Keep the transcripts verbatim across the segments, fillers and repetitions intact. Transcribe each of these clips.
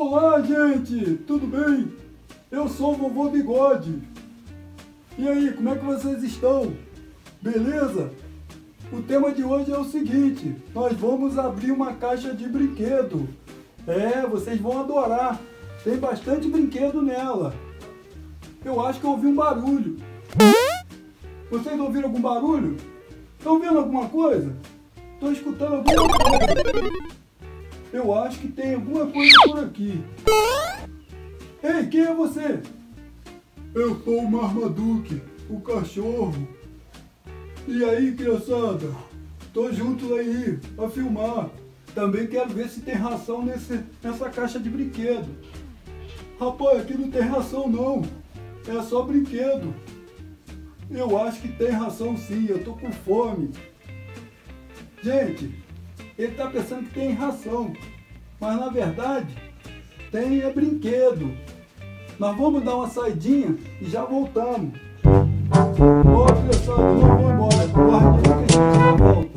Olá, gente! Tudo bem? Eu sou o Vovô Bigode. E aí, como é que vocês estão? Beleza? O tema de hoje é o seguinte: nós vamos abrir uma caixa de brinquedo. É, vocês vão adorar. Tem bastante brinquedo nela. Eu acho que eu ouvi um barulho. Vocês ouviram algum barulho? Estão vendo alguma coisa? Estou escutando alguma coisa. Eu acho que tem alguma coisa por aqui. Ei, quem é você? Eu sou o Marmaduke, o cachorro. E aí, criançada? Tô junto aí a filmar. Também quero ver se tem ração nesse, nessa caixa de brinquedo. Rapaz, aqui não tem ração não. É só brinquedo. Eu acho que tem ração sim, eu tô com fome. Gente, ele tá pensando que tem ração. Mas na verdade, tem é brinquedo. Nós vamos dar uma saidinha e já voltamos. Ó, criançada, não vou embora. Guarde aí que a gente já volta.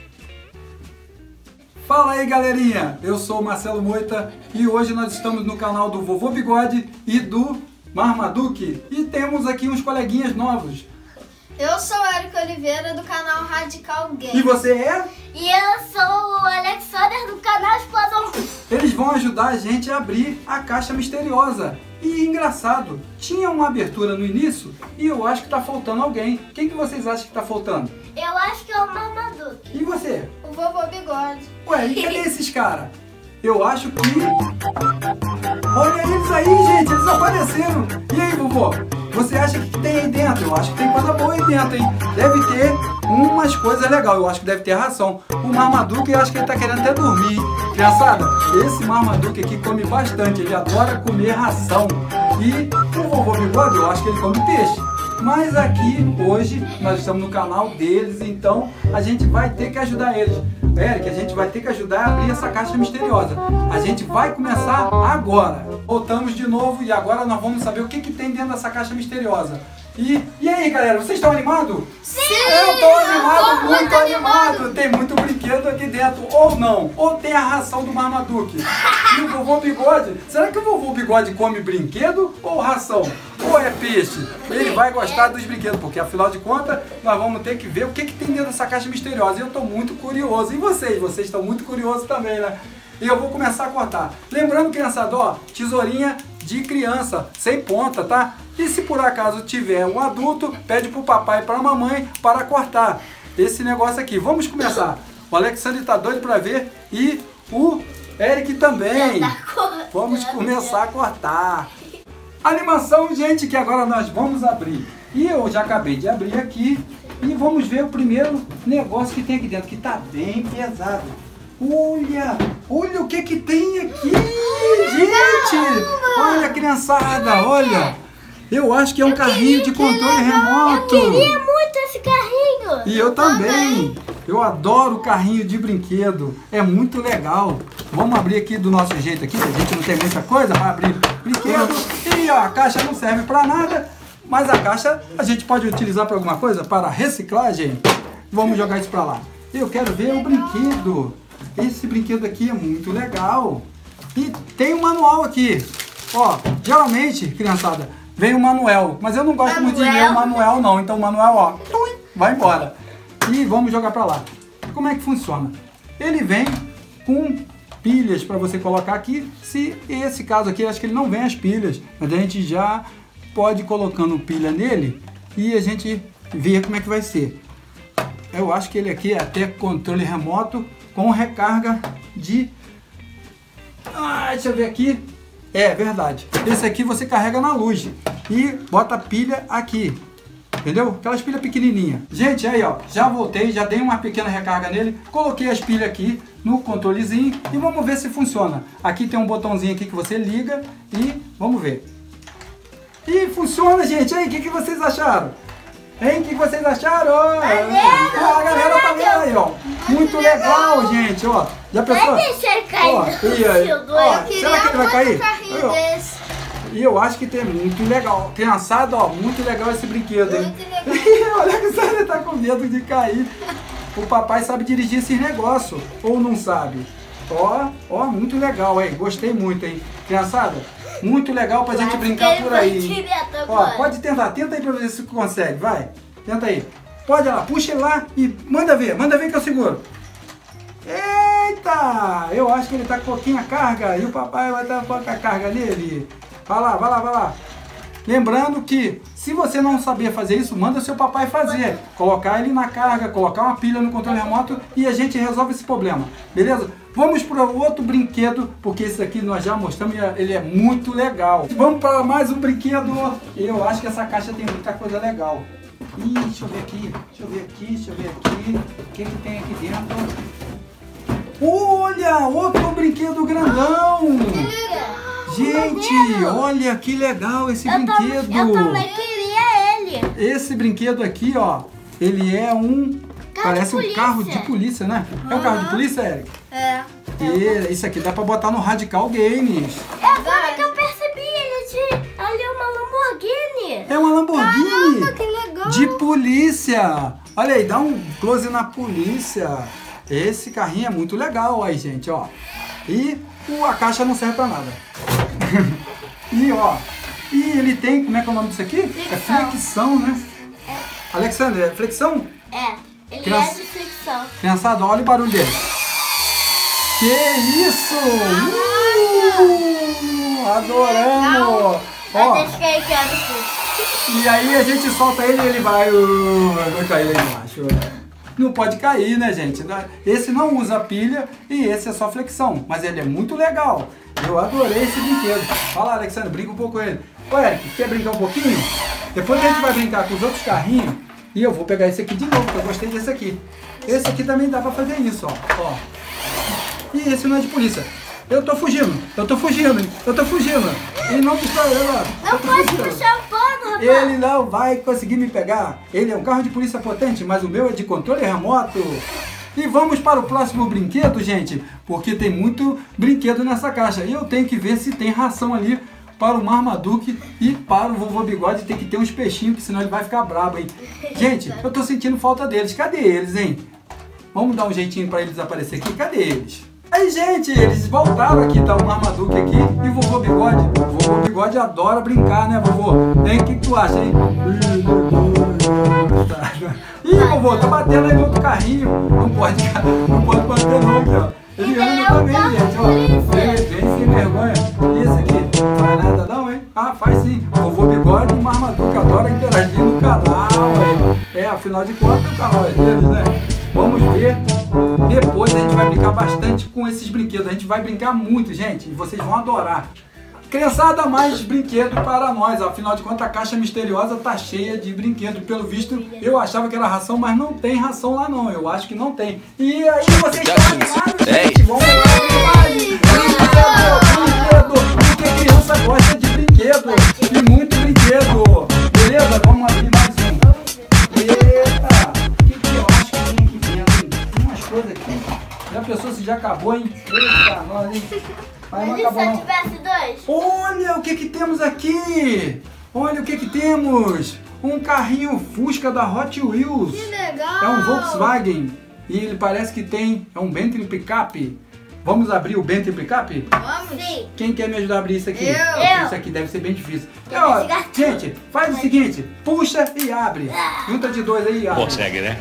Fala aí, galerinha. Eu sou o Marcelo Moita e hoje nós estamos no canal do Vovô Bigode e do Marmaduke. E temos aqui uns coleguinhas novos. Eu sou o Érico Oliveira do canal Radical Game. E você é? E eu sou o Alexander do canal Explosão. Eles vão ajudar a gente a abrir a caixa misteriosa. E engraçado, tinha uma abertura no início e eu acho que tá faltando alguém. Quem que vocês acham que tá faltando? Eu acho que é o Marmaduke. E você? O Vovô Bigode. Ué, e cadê esses caras? Eu acho que... Olha eles aí, gente, eles apareceram. E aí, vovô? Você acha que tem aí dentro? Eu acho que tem coisa boa aí dentro, hein? Deve ter umas coisas legais. Eu acho que deve ter ração. O Marmaduke, eu acho que ele tá querendo até dormir. Criançada, esse Marmaduke aqui come bastante. Ele adora comer ração. E o Vovô Bigode, eu acho que ele come peixe. Mas aqui, hoje, nós estamos no canal deles, então a gente vai ter que ajudar eles. Eric, a gente vai ter que ajudar a abrir essa caixa misteriosa. A gente vai começar agora. Voltamos de novo e agora nós vamos saber o que, que tem dentro dessa caixa misteriosa. E, e aí, galera, vocês estão animados? Sim! Eu estou animado, tô muito, muito animado. animado. Tem muito brinquedo aqui dentro, ou não. Ou tem a ração do Marmaduke. E o Vovô Bigode, será que o Vovô Bigode come brinquedo ou ração? Ou é peixe? Ele vai gostar dos brinquedos, porque afinal de contas, nós vamos ter que ver o que, que tem dentro dessa caixa misteriosa. E eu estou muito curioso. E vocês? Vocês estão muito curiosos também, né? E eu vou começar a cortar. Lembrando, criançada, ó, tesourinha de criança, sem ponta, tá? E se por acaso tiver um adulto, pede pro papai e pra mamãe para cortar esse negócio aqui. Vamos começar. O Alexandre tá doido pra ver e o Eric também. Vamos começar a cortar. Animação, gente, que agora nós vamos abrir. E eu já acabei de abrir aqui e vamos ver o primeiro negócio que tem aqui dentro, que tá bem pesado. Olha, olha o que que tem aqui, gente! Olha, criançada, olha! Eu acho que é um carrinho de controle remoto. Eu queria muito esse carrinho. E eu também. Eu adoro carrinho de brinquedo. É muito legal. Vamos abrir aqui do nosso jeito aqui. A gente não tem muita coisa para abrir brinquedo. E ó, a caixa não serve para nada. Mas a caixa a gente pode utilizar para alguma coisa, para reciclagem. Vamos jogar isso para lá. Eu quero ver o brinquedo. Esse brinquedo aqui é muito legal. E tem um manual aqui. Ó, geralmente, criançada, vem o manual. Mas eu não gosto muito de ler o manual, não. Então o manual, ó, vai embora. E vamos jogar pra lá. Como é que funciona? Ele vem com pilhas para você colocar aqui. Se esse caso aqui, acho que ele não vem as pilhas. Mas a gente já pode ir colocando pilha nele e a gente vê como é que vai ser. Eu acho que ele aqui é até controle remoto com recarga de... Ah, deixa eu ver aqui. É verdade. Esse aqui você carrega na luz e bota a pilha aqui. Entendeu? Aquelas pilhas pequenininhas. Gente, aí ó, já voltei, já dei uma pequena recarga nele. Coloquei as pilhas aqui no controlezinho e vamos ver se funciona. Aqui tem um botãozinho aqui que você liga e vamos ver. E funciona, gente. Aí, o que, que vocês acharam? Hein? O que vocês acharam? Ah, a galera tá vendo aí, ó. Muito legal, gente, ó. Já pensou? Vai deixar ele cair. Ó, e aí? Ó, será que ele vai cair? Carrinho desse. E eu acho que tem muito legal. Criançada, ó, muito legal esse brinquedo, hein? Muito legal. Olha que você tá com medo de cair. O papai sabe dirigir esses negócios, ou não sabe? Ó, ó, muito legal, hein? Gostei muito, hein? Criançada, muito legal pra gente brincar por aí. Ó, pode tentar, tenta aí pra ver se consegue, vai. Tenta aí. Pode lá, puxa ele lá e manda ver, manda ver que eu seguro. Eita! Eu acho que ele tá com pouquinha carga e o papai vai estar com a carga nele. Vai lá, vai lá, vai lá. Lembrando que se você não saber fazer isso, manda seu papai fazer. Colocar ele na carga, colocar uma pilha no controle remoto e a gente resolve esse problema. Beleza? Vamos para o outro brinquedo, porque esse aqui nós já mostramos e ele é muito legal. Vamos para mais um brinquedo. Eu acho que essa caixa tem muita coisa legal. Ih, deixa eu ver aqui, deixa eu ver aqui, deixa eu ver aqui. O que que tem aqui dentro? Olha, outro brinquedo grandão. Gente, olha que legal esse eu brinquedo. Tam, eu também queria ele. Esse brinquedo aqui, ó, ele é um... Carro parece um carro de polícia, né? É um carro de polícia, Eric? É. E isso aqui dá pra botar no Radical Games. É agora que eu percebi, ele de, ali é uma Lamborghini. É uma Lamborghini. Caramba, que legal. De polícia. Olha aí, dá um close na polícia. Esse carrinho é muito legal aí, gente, ó. E o, a caixa não serve pra nada. E ó, e ele tem, como é que é o nome disso aqui? Fricção. É fricção, né? É. Alexandre, é flexão? É, ele Criança- é de fricção. Criançada, olha o barulho dele. Que isso! Uh, adoramos! Mas Ó, deixa que aí que é do fluxo. e aí a gente solta ele e ele vai, uh, vai cair lá embaixo. Não pode cair, né, gente? Esse não usa pilha e esse é só flexão, mas ele é muito legal. Eu adorei esse brinquedo. Fala, Alexandre, brinca um pouco com ele. Ô, Eric, quer brincar um pouquinho? Depois a gente vai brincar com os outros carrinhos e eu vou pegar esse aqui de novo, porque eu gostei desse aqui. Esse aqui também dá pra fazer isso, ó. ó. E esse não é de polícia. Eu tô fugindo, eu tô fugindo, eu tô fugindo. Ele não me está, eu, Não eu tô pode fugindo. puxar o pano, rapaz. Ele não vai conseguir me pegar. Ele é um carro de polícia potente, mas o meu é de controle remoto. E vamos para o próximo brinquedo, gente, porque tem muito brinquedo nessa caixa. E eu tenho que ver se tem ração ali para o Marmaduke e para o Vovô Bigode. Tem que ter uns peixinhos, que senão ele vai ficar brabo, hein? Gente, eu tô sentindo falta deles. Cadê eles, hein? Vamos dar um jeitinho para eles aparecer aqui. Cadê eles? Aí, gente, eles voltaram aqui, tá o Marmaduke aqui e o Vovô Bigode. O Vovô Bigode adora brincar, né, vovô? Hein, o que, que tu acha, hein? Ih, vovô, tá batendo aí no outro carrinho. Não pode, não pode bater não, aqui, ó. Ele anda também, gente, ó. Vem, vem sem vergonha. E esse aqui? Não faz nada não, hein? Ah, faz sim. O Vovô Bigode e o Marmaduke adora interagir no canal, hein? É, afinal de contas, o canal é deles, né? Vamos ver. Depois a gente vai brincar bastante com esses brinquedos. A gente vai brincar muito, gente. E vocês vão adorar. Criançada, mais brinquedo para nós. Afinal de contas, a caixa misteriosa tá cheia de brinquedo. Pelo visto, eu achava que era ração, mas não tem ração lá não. Eu acho que não tem. E aí vocês estão animados, gente? Vamos lá, brinquedo, brinquedo. Porque criança gosta de brinquedo. E muito brinquedo. Beleza? Vamos abrir mais um. Eita! O que, que eu acho que tem aqui dentro? Tem umas coisas aqui. Já pensou se já acabou, hein? Eita, nós, hein? Mas não Mas e se acabou eu não. tivesse dois? Olha o que que temos aqui! Olha o que que temos! Um carrinho Fusca da Hot Wheels. Que legal. É um Volkswagen. E ele parece que tem... É um Bentley Pickup. Vamos abrir o Bentley Pickup? Vamos. Sim. Quem quer me ajudar a abrir isso aqui? Eu. Eu. Isso aqui deve ser bem difícil. Eu Ó, vou pegar gente, faz o seguinte. Puxa e abre. Junta de dois aí e abre. Consegue, né?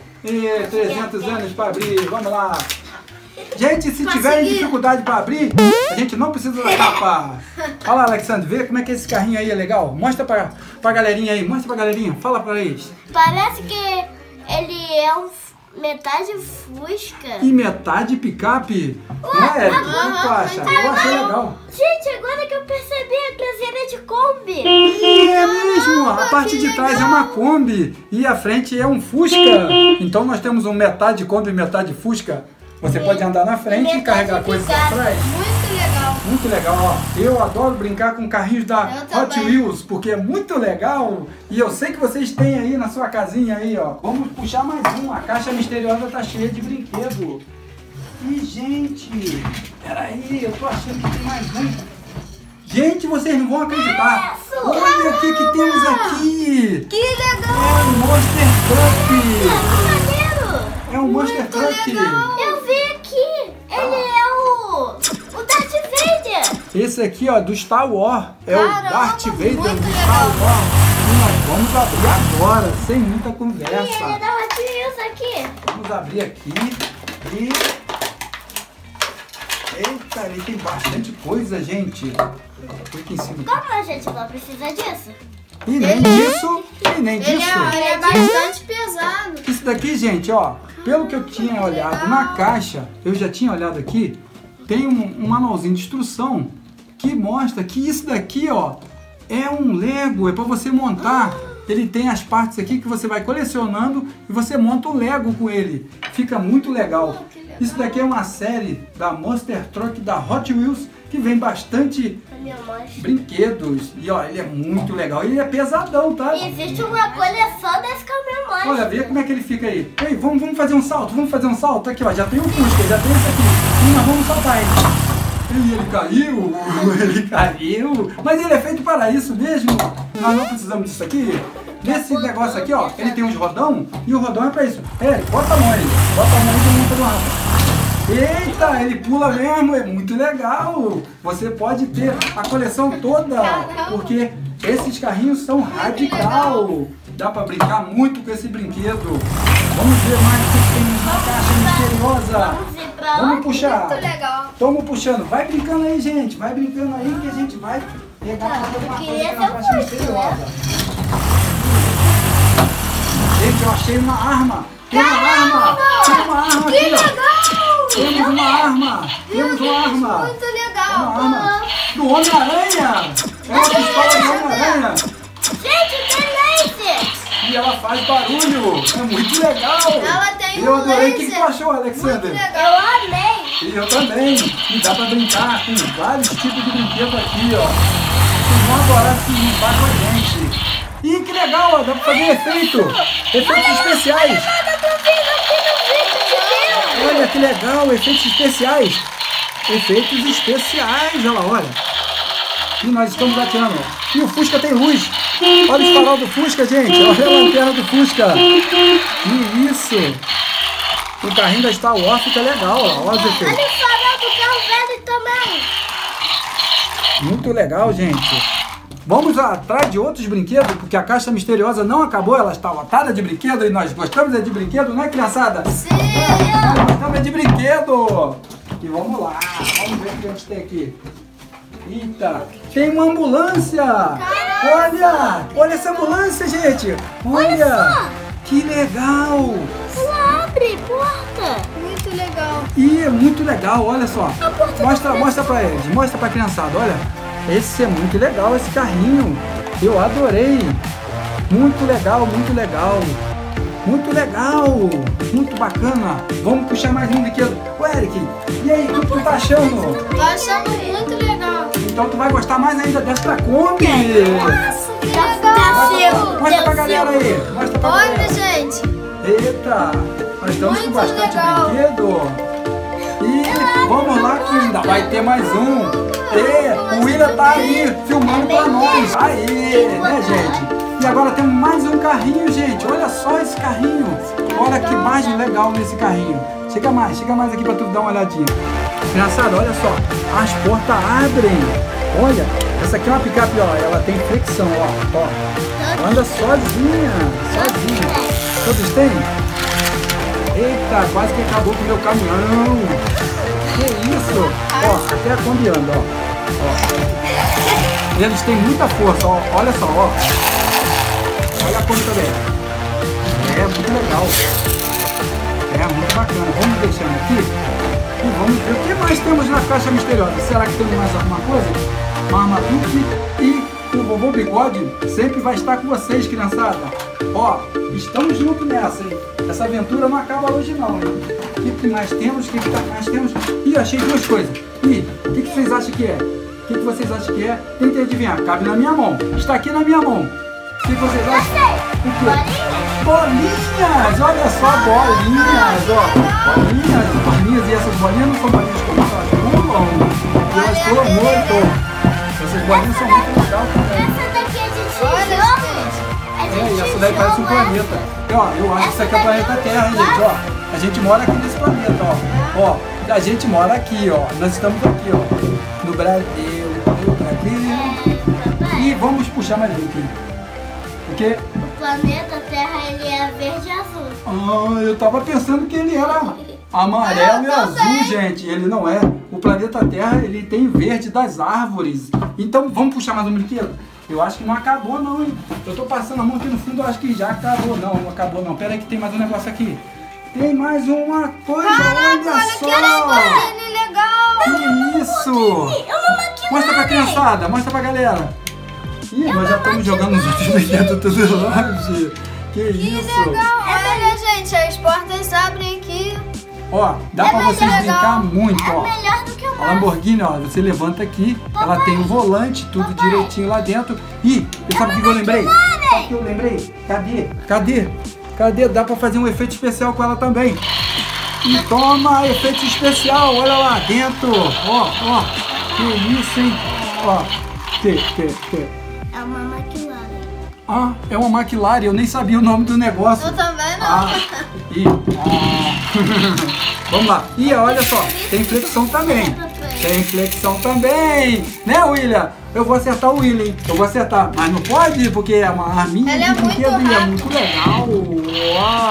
E trezentos anos para abrir. Vamos lá. Gente, se tiverem Consegui. dificuldade para abrir, a gente não precisa da capa. Olha lá, Alexandre, vê como é que esse carrinho aí é legal. Mostra pra, pra galerinha aí, mostra pra galerinha, fala pra eles. Parece que ele é um f- metade Fusca. E metade picape, não é, Eric? O que que tu acha? Eu achei legal. Gente, agora que eu percebi a traseira é de Kombi. E é mesmo, a parte de trás é uma Kombi e a frente é um Fusca. Então nós temos um metade Kombi e metade Fusca. Você pode andar na frente e carregar coisas pra trás. Muito legal. Muito legal, ó. Eu adoro brincar com carrinhos da Eu Hot também. Wheels, porque é muito legal. E eu sei que vocês têm aí na sua casinha aí, ó. Vamos puxar mais um. A caixa misteriosa tá cheia de brinquedo. E, gente, peraí, eu tô achando que tem mais um. Gente, vocês não vão acreditar. Olha o que que temos aqui. Que legal. É um Monster Truck. Que maneiro. É um Monster Truck. Eu vi aqui. Ele é Esse aqui, ó, do Star Wars. É Caramba, o Darth Vader do muito Star legal. Wars. E nós vamos abrir agora, sem muita E ele conversa. dá isso aqui. Vamos abrir aqui e... Eita, ele tem bastante coisa, gente. Foi aqui em cima. Como a gente não precisa disso? E nem disso, e nem Ele disso. é, ele é bastante pesado. Isso daqui, gente, ó, pelo que eu tinha olhado na caixa, eu já tinha olhado aqui, tem um, um manualzinho de instrução que mostra que isso daqui, ó, é um Lego, é para você montar. Ele tem as partes aqui que você vai colecionando e você monta o Lego com ele. Fica muito legal. Isso daqui é uma série da Monster Truck da Hot Wheels que vem bastante A minha mãe. brinquedos. E ó, ele é muito legal. Ele é pesadão, tá? E existe uma coleção desse com a minha mãe. Olha, vê como é que ele fica aí. Ei, vamos, vamos fazer um salto, vamos fazer um salto. Aqui, ó, já tem o Fusca, já tem esse aqui. E nós vamos saltar ele. E ele caiu, ele caiu. Mas ele é feito para isso mesmo. Nós não precisamos disso aqui. Nesse negócio aqui, ó, ele tem uns rodão e o rodão é para isso. É, bota a mão aí, bota a mão aí que eu não tô rápido. Eita, ele pula mesmo, é muito legal. Você pode ter a coleção toda, porque esses carrinhos são radical. Dá pra brincar muito com esse brinquedo. Vamos ver mais o que tem na caixa misteriosa. Vamos ir pra Vamos lá. puxar. Muito legal. Tamo puxando. Vai brincando aí, gente. Vai brincando aí que a gente vai pegar Ah, alguma eu coisa queria que na ter um caixa Fusca, misteriosa. Gente, eu achei uma arma. Tem uma arma. Tem uma arma aqui, ó. Temos uma arma! Temos uma arma! Muito É legal. uma arma do Homem-Aranha! É uma pistola do Homem-Aranha! Gente, tem laser. E ela faz barulho! É muito legal! Ela tem Eu um adorei! O que, que tu laser. achou, Alexander? Muito legal. Eu amei. E eu também! E dá pra brincar com vários tipos de brinquedo aqui, ó! Vocês vão adorar se limpar com a gente! E que legal, ó! Dá pra fazer efeito! Efeitos especiais! Eu tô vendo aqui no vídeo de Deus. Olha que legal, efeitos especiais. Efeitos especiais, olha lá, olha. E nós estamos atirando. E o Fusca tem luz. Olha o farol do Fusca, gente. Olha a lanterna do Fusca. Que isso. O carrinho da Star Wars fica legal, ó. Olha os Olha efeitos. o farol do carro velho também. Muito legal, gente. Vamos atrás de outros brinquedos, porque a caixa misteriosa não acabou. Ela está lotada de brinquedo e nós gostamos é de brinquedo, não é, criançada? Sim. Nós gostamos é de brinquedo. E vamos lá, vamos ver o que a gente tem aqui. Eita, tem uma ambulância! Olha! Olha essa ambulância, gente! Olha! Que legal! Ela abre porta. Muito legal. E é muito legal, olha só. A porta Mostra, tá mostra pra eles, mostra pra criançada, olha. Esse é muito legal, esse carrinho. Eu adorei. Muito legal, muito legal. Muito legal, muito bacana. Vamos puxar mais um brinquedo. Ô, Eric, e aí, o que tu tá achando? Tô achando muito legal. Então tu vai gostar mais ainda desta Kombi. Nossa, que Tá legal. certo. Mostra pra galera aí, mostra pra Olha, galera. gente. Eita, nós estamos com Muito bastante legal. brinquedo. E vamos lá que ainda vai ter mais um. E o William tá aí filmando pra nós. Aí, né, gente? E agora temos mais um carrinho, gente. Olha só esse carrinho. Olha que imagem legal nesse carrinho. Chega mais, chega mais aqui pra tu dar uma olhadinha. Engraçado, olha só. As portas abrem. Olha, essa aqui é uma picape, ó. Ela tem flexão, ó. ó. Anda sozinha, sozinha. Todos têm? Eita, quase que acabou com o meu caminhão. Que isso? Ó, até a Kombi anda, ó. ó. Eles têm muita força, ó. Olha só, ó. Olha a Kombi também. É muito legal. É muito bacana. Vamos deixando aqui e vamos ver o que mais temos na caixa misteriosa. Será que temos mais alguma coisa? Uma armadura e o Vovô Bigode sempre vai estar com vocês, criançada. Ó, estamos juntos nessa, hein? Essa aventura não acaba hoje não, hein? O que, que mais temos? O que, que mais temos? Ih, achei duas coisas. Ih, o que, que vocês acham que é? O que, que vocês acham que é? Tentem adivinhar. Cabe na minha mão. Está aqui na minha mão. O que vocês acham? O quê? Bolinhas! Olha só, bolinhas! Ó, bolinhas, bolinhas. E essas bolinhas não são bolinhas comuns, elas pulam. E elas pulam muito. Essas bolinhas são muito legais também. Essa daqui é de Olha, tijolo. gente. É, e essa daí parece um planeta. E, ó, eu acho que isso aqui é o planeta Terra, gente, ó. A gente mora aqui nesse planeta, ó. Ó, a gente mora aqui, ó. Nós estamos aqui, ó. No Brasil. Outra aqui. E vamos puxar mais um aqui. Porque... O planeta Terra, ele é verde e azul. Ah, eu tava pensando que ele era amarelo e azul, gente. Ele não é. O planeta Terra, ele tem verde das árvores. Então, vamos puxar mais um brinquedo? Eu acho que não acabou não, hein? Eu tô passando a mão aqui no fundo, eu acho que já acabou. Não, não acabou não. Pera aí que tem mais um negócio aqui. Tem mais uma coisa, Caraca, olha olha só! que Lamborghini legal! Que isso! Mostra pra criançada, mostra pra galera. Ih, nós já estamos jogando os outros brinquedos tudo longe. Que isso! Que legal! Olha, gente, as portas abrem aqui. Ó, dá É pra vocês legal. brincar muito, É ó. melhor do que o A Mario. Lamborghini, ó, você levanta aqui, ela tem um volante, tudo direitinho lá dentro. Ih, e sabe o que eu lembrei? Sabe o que eu lembrei? Cadê? Cadê? Cadê? Dá pra fazer um efeito especial com ela também. E toma, efeito especial, olha lá dentro. Ó, ó, que isso, hein? Ó, que, que, que. É uma McLaren. Ah, é uma McLaren, eu nem sabia o nome do negócio. Eu também não. Ah, e, ah. Vamos lá. E olha só, tem flexão também. Tem flexão também. Né, William? Eu vou acertar o William, hein? Eu vou acertar. Mas não pode, porque é uma arminha Ele de é muito brinquedo e é rápido. muito legal. Uau.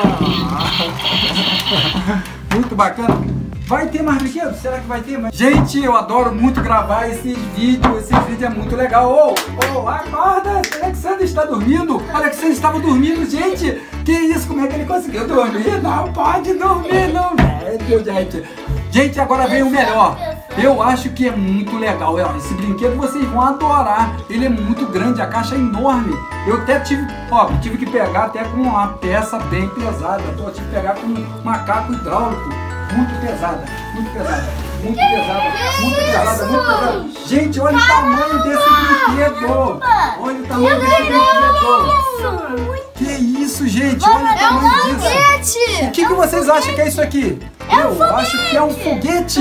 Muito bacana. Vai ter mais brinquedos? Será que vai ter mais? Gente, eu adoro muito gravar esses vídeos. Esse vídeo é muito legal. Ô, oh, oh, acorda! O Alexandre está dormindo. O Alexandre estava dormindo, gente. Que isso? Como é que ele conseguiu dormir? Não pode dormir, não. Médio, gente. Gente, agora vem o melhor. Eu acho que é muito legal. Esse brinquedo vocês vão adorar. Ele é muito grande, a caixa é enorme. Eu até tive, ó, tive que pegar até com uma peça bem pesada. Eu tive que pegar com um macaco hidráulico. Muito pesada, muito pesada, muito pesada, muito pesada, muito pesada. Gente, olha o tamanho desse brinquedo. Olha o tamanho desse brinquedo. Que isso, gente? Olha o É um tamanho disso. O foguete! que, que vocês acham que é isso aqui? Eu acho que é um foguete.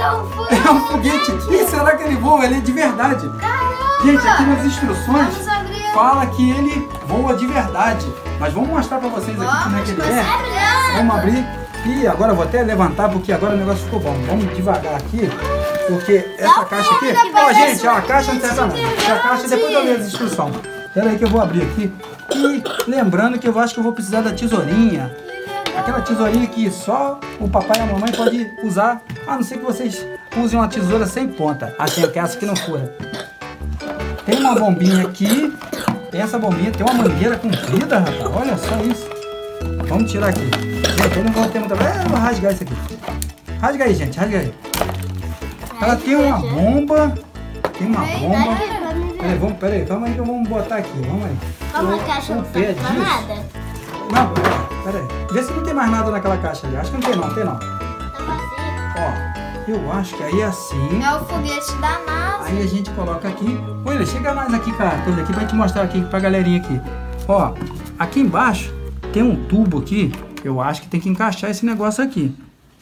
É um foguete. E será que ele voa? Ele é de verdade. Gente, aqui nas instruções Vamos abrir. fala que ele voa de verdade. Mas vamos mostrar pra vocês aqui como é que ele é. Vamos abrir. E agora eu vou até levantar porque agora o negócio ficou bom. Vamos devagar aqui, porque essa caixa aqui... Ó, gente, ó, a caixa não serve pra nada. A caixa depois eu leio as instruções. Pera aí que eu vou abrir aqui. E lembrando que eu acho que eu vou precisar da tesourinha. Aquela tesourinha que só o papai e a mamãe podem usar, a não ser que vocês usem uma tesoura sem ponta. Assim, essa que não fura. Tem uma bombinha aqui. Tem essa bombinha, tem uma mangueira comprida, rapaz. Olha só isso. Vamos tirar aqui. Gente, eu não vou ter muita... É, eu vou rasgar isso aqui. Rasga aí, gente, rasga aí. Ela tem uma bomba. Tem uma bomba. Peraí, vamos, peraí, calma aí que vamos botar aqui. Vamos aí. Como a caixa não pé serve pra disso. nada? Não, peraí, peraí. Vê se não tem mais nada naquela caixa ali. Acho que não tem não, tem não. Tá vazio. Ó, eu acho que aí é assim. É o foguete da NASA. Aí a gente coloca aqui. Olha, chega mais aqui, cara. Tô aqui pra te mostrar aqui pra galerinha aqui. Ó, aqui embaixo tem um tubo aqui. Eu acho que tem que encaixar esse negócio aqui.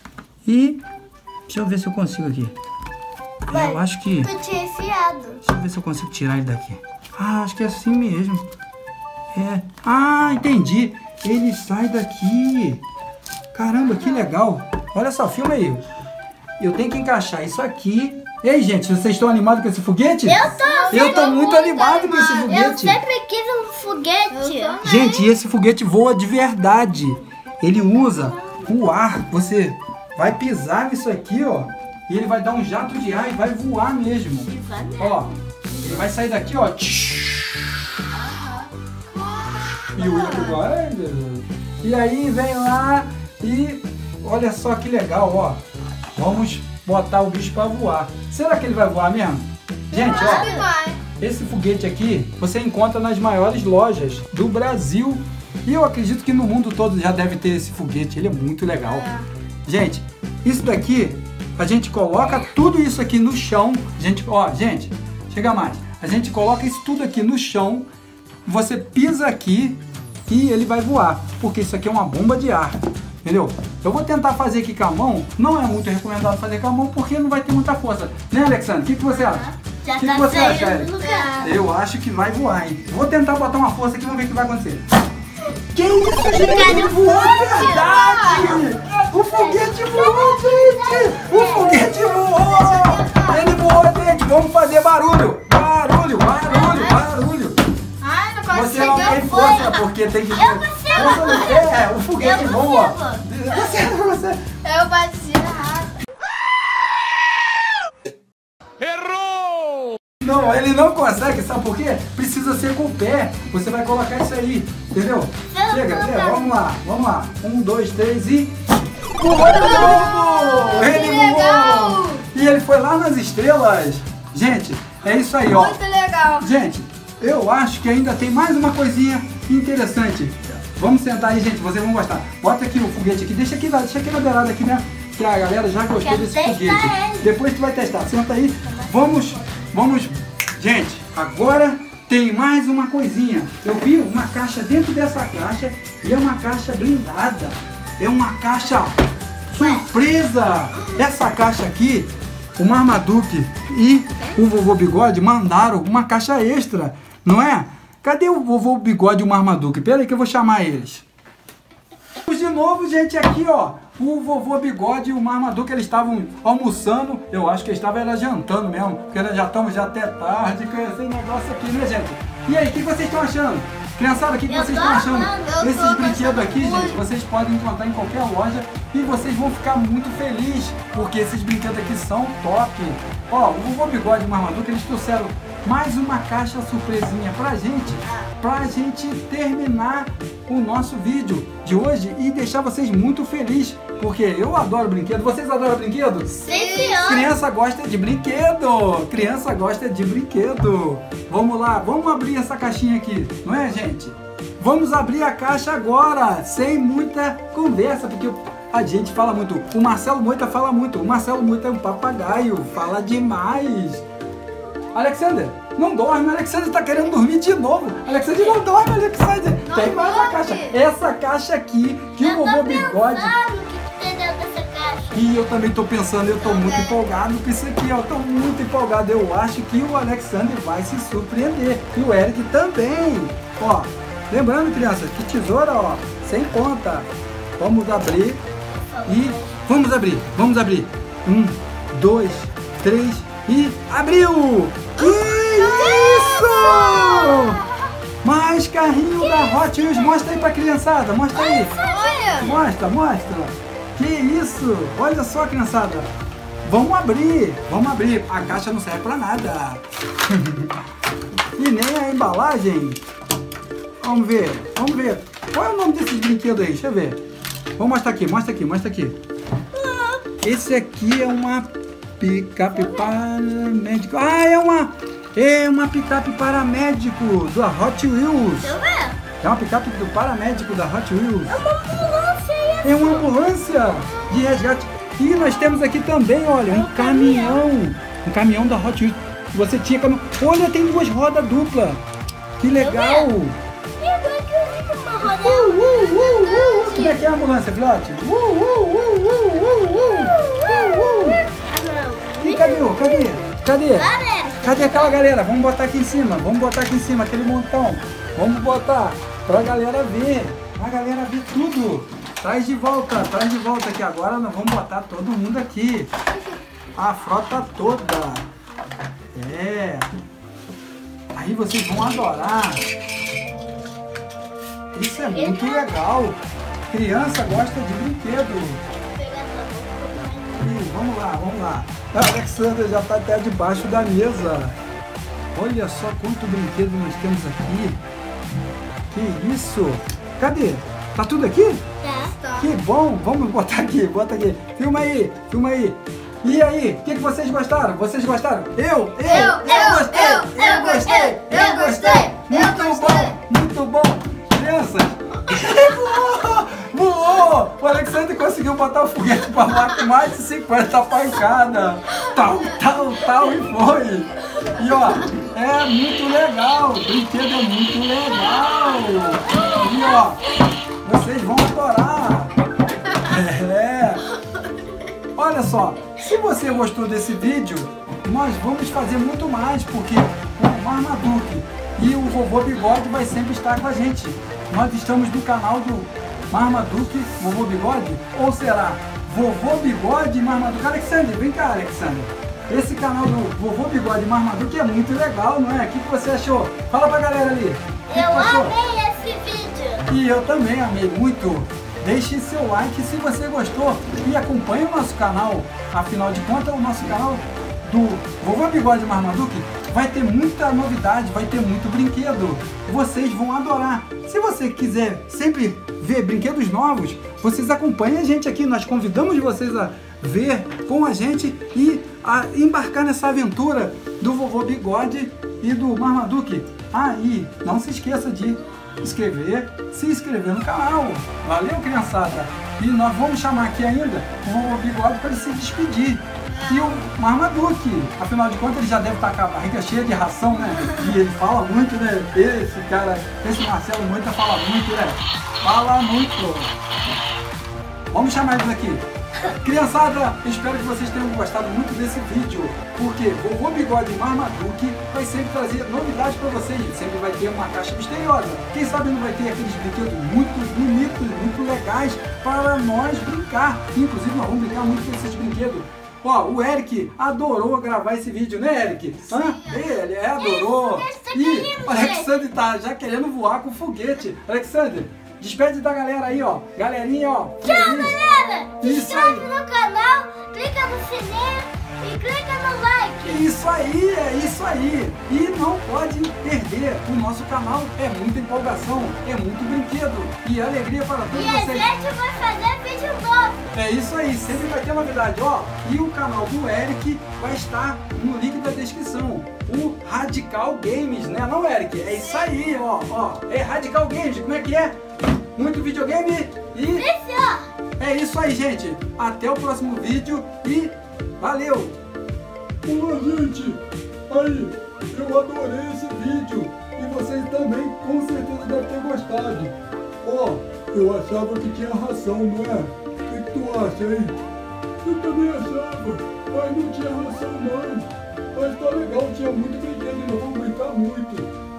E deixa eu ver se eu consigo aqui. Vai. Eu acho que... Tu tinha enfiado. Deixa eu ver se eu consigo tirar ele daqui. Ah, acho que é assim mesmo. É. Ah, entendi. Ele sai daqui. Caramba, que legal. Olha só, filma aí. Eu tenho que encaixar isso aqui. Ei, gente, vocês estão animados com esse foguete? Eu tô, Eu tô muito animado com esse Eu foguete. sempre quis um foguete. Eu também. Gente, e esse foguete voa de verdade. Ele usa o ar. Você vai pisar nisso aqui, ó. E ele vai dar um jato de ar e vai voar mesmo. Ó, ele vai sair daqui, ó. E o William pegou. Ai, meu Deus. E aí vem lá e olha só que legal, ó. Vamos botar o bicho para voar. Será que ele vai voar mesmo? Gente, Acho que ó. vai. Esse foguete aqui você encontra nas maiores lojas do Brasil. E eu acredito que no mundo todo já deve ter esse foguete. Ele é muito legal. É. Gente, isso daqui, a gente coloca tudo isso aqui no chão. Gente, ó, gente, chega mais. A gente coloca isso tudo aqui no chão. Você pisa aqui e ele vai voar. Porque isso aqui é uma bomba de ar. Entendeu? Eu vou tentar fazer aqui com a mão. Não é muito recomendado fazer com a mão porque não vai ter muita força. Né, Alexandre? O que, que você acha? Já O que, tá que você acha, saindo Eric? do lugar. Eu acho que vai voar, hein? Vou tentar botar uma força aqui, vamos ver o que vai acontecer. Que isso, gente? Ele voou de verdade! O foguete voou, gente! O foguete voou! Ele voou, gente! Vamos fazer barulho! tem que... Eu consigo. É, o foguete Eu voa. consigo. Você, você... Eu bati errado. Não, ele não consegue, sabe por quê? Precisa ser com o pé. Você vai colocar isso aí, entendeu? Eu Chega, tô chega, bem. vamos lá, vamos lá. Um, dois, três e... Pulou de novo! Ele Que legal! voou! E ele foi lá nas estrelas. Gente, é isso aí, ó. Muito legal. Gente, eu acho que ainda tem mais uma coisinha interessante. Vamos sentar aí, gente, vocês vão gostar. Bota aqui o foguete aqui, deixa aqui, deixa aqui na beirada aqui, né? Que a galera já gostou Quero desse testar foguete. ele. Depois tu vai testar. Senta aí. Vamos, vamos. Gente, agora tem mais uma coisinha. Eu vi uma caixa dentro dessa caixa e é uma caixa blindada. É uma caixa surpresa. Essa caixa aqui, o Marmaduke e o Vovô Bigode mandaram uma caixa extra, não é? Cadê o Vovô Bigode e o Marmaduke? Pera aí que eu vou chamar eles. De novo, gente, aqui, ó. O Vovô Bigode e o Marmaduke, eles estavam almoçando. Eu acho que eles estavam era jantando mesmo, porque nós já estamos já até tarde com esse negócio aqui, né, gente? E aí, o que vocês estão achando? Criançada, o que, que Eu vocês tô estão achando? amando, eu Esses tô brinquedos gostando aqui, muito. gente, vocês podem encontrar em qualquer loja e vocês vão ficar muito felizes, porque esses brinquedos aqui são top. Ó, o Vovô Bigode e o Marmaduke, eles trouxeram mais uma caixa surpresinha pra gente, pra gente terminar o nosso vídeo de hoje e deixar vocês muito felizes, porque eu adoro brinquedo. Vocês adoram brinquedo? Sim, senhor. Criança gosta de brinquedo! Criança gosta de brinquedo! Vamos lá, vamos abrir essa caixinha aqui, não é, gente? Vamos abrir a caixa agora, sem muita conversa, porque a gente fala muito. O Marcelo Moita fala muito. O Marcelo Moita é um papagaio, fala demais. Alexander, não dorme. Alexander tá querendo dormir de novo. Alexander, não dorme, Alexander. Não Tem mais a dorme. caixa. Essa caixa aqui, que o Eu tô Vovô Bigode... pensando o que que tem dentro dessa caixa. E eu também tô pensando, eu tô muito Também. empolgado com isso aqui, ó. Tô muito empolgado. Eu acho que o Alexander vai se surpreender. E o Eric também. Ó, lembrando, crianças, que tesoura, ó, sem conta. Vamos abrir e... Vamos abrir, vamos abrir. Um, dois, três e... Abriu! Que isso! Mais carrinho da Hot Wheels. Mostra aí pra criançada, mostra aí. Olha. Mostra, mostra. Que isso? Olha só, criançada. Vamos abrir. Vamos abrir. A caixa não serve pra nada. E nem a embalagem. Vamos ver. Vamos ver. Qual é o nome desses brinquedos aí? Deixa eu ver. Vamos mostrar aqui. Mostra aqui. Mostra aqui. Esse aqui é uma picape paramédico. Ah, é uma... É uma picape paramédico da Hot Wheels. Deixa eu ver. É uma picape do paramédico da Hot Wheels. É uma ambulância aí. É uma ambulância de resgate. E nós temos aqui também, olha, um caminhão. Um caminhão da Hot Wheels. Você tinha caminhão. Olha, tem duas rodas duplas. Que legal. E agora que eu vi uma roda. Uh, uh, uh, uh, uh. Como é que é a ambulância, filhote? Uh, uh, uh, uh, uh, uh, uh, uh. Ah, não. E cadê? o- Cadê? Cadê? Galera. Cadê aquela galera? Vamos botar aqui em cima. Vamos botar aqui em cima, aquele montão. Vamos botar pra galera ver. Pra galera ver tudo. Traz de volta, traz de volta aqui. Agora nós vamos botar todo mundo aqui. A frota toda. É. Aí vocês vão adorar. Isso é muito legal. Criança gosta de brinquedo. Ih, vamos lá, vamos lá. A Alexandra já está até debaixo da mesa. Olha só quanto brinquedo nós temos aqui. Que isso? Cadê? Tá tudo aqui? Tá. Que bom. Vamos botar aqui, bota aqui. Filma aí, filma aí. E aí, o que, que vocês gostaram? Vocês gostaram? Eu, eu, Eu, eu, gostei, eu, eu gostei, eu gostei, eu Muito gostei. bom, muito bom. Crianças, voou, voou. O Alexandre conseguiu botar o foguete para voar com mais de cinquenta pancadas. Tal, tal, tal e foi. E ó, é muito legal. O brinquedo é muito legal. E ó, vocês vão adorar. É. Olha só, se você gostou desse vídeo, nós vamos fazer muito mais, porque o Marmaduke e o Vovô Bigode vai sempre estar com a gente. Nós estamos no canal do Marmaduke, Vovô Bigode, ou será Vovô Bigode e Marmaduke? Alexandre, vem cá, Alexandre. Esse canal do Vovô Bigode e Marmaduke é muito legal, não é? O que, que você achou? Fala pra galera ali. O que que Eu você achou? amei esse vídeo. E eu também amei muito. Deixe seu like se você gostou e acompanhe o nosso canal. Afinal de contas, o nosso canal do Vovô Bigode Marmaduke vai ter muita novidade, vai ter muito brinquedo. Vocês vão adorar. Se você quiser sempre ver brinquedos novos, vocês acompanhem a gente aqui. Nós convidamos vocês a ver com a gente e a embarcar nessa aventura do Vovô Bigode e do Marmaduke. Ah, e não se esqueça de inscrever, se inscrever no canal. Valeu, criançada! E nós vamos chamar aqui ainda o Vovô Bigode para ele se despedir. E o Marmaduke, afinal de contas, ele já deve estar com a barriga cheia de ração, né? E ele fala muito, né? Esse cara, esse Marcelo Moita fala muito, né? Fala muito! Vamos chamar eles aqui. Criançada, espero que vocês tenham gostado muito desse vídeo, porque Vovô Bigode e Marmaduke vai sempre trazer novidades para vocês. Sempre vai ter uma caixa misteriosa. Quem sabe não vai ter aqueles brinquedos muito bonitos, muito legais para nós brincar. Inclusive, nós vamos brincar muito com esses brinquedos. Ó, o Eric adorou gravar esse vídeo, né, Eric? Hã? Ele é, adorou. E o Alexandre tá já querendo voar com o foguete. Alexandre, despede da galera aí, ó. Galerinha, ó. Tchau, galera! Se Isso inscreve aí. no canal, clica no sininho e clica no like. Isso aí, é isso aí. E não pode perder. O nosso canal é muita empolgação, é muito brinquedo e alegria para todos E a vocês. gente vai fazer vídeo novo. É isso aí, sempre vai ter novidade, ó. E o canal do Eric vai estar no link da descrição. O Radical Games, né, não, Eric? É isso aí, ó, ó. É Radical Games, como é que é? Muito videogame e... Isso! É isso aí, gente. Até o próximo vídeo e valeu! Olá, gente! Aí, eu adorei esse vídeo e vocês também com certeza devem ter gostado. Ó, eu achava que tinha ração, não é? O que, que tu acha, hein? Eu também achava, mas não tinha ração não. Mas tá legal, tinha muito brinquedo e nós vamos brincar muito.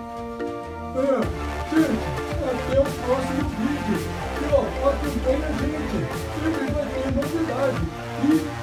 É, gente, até o próximo vídeo. E ó, acompanha a gente, sempre vai ter novidade. E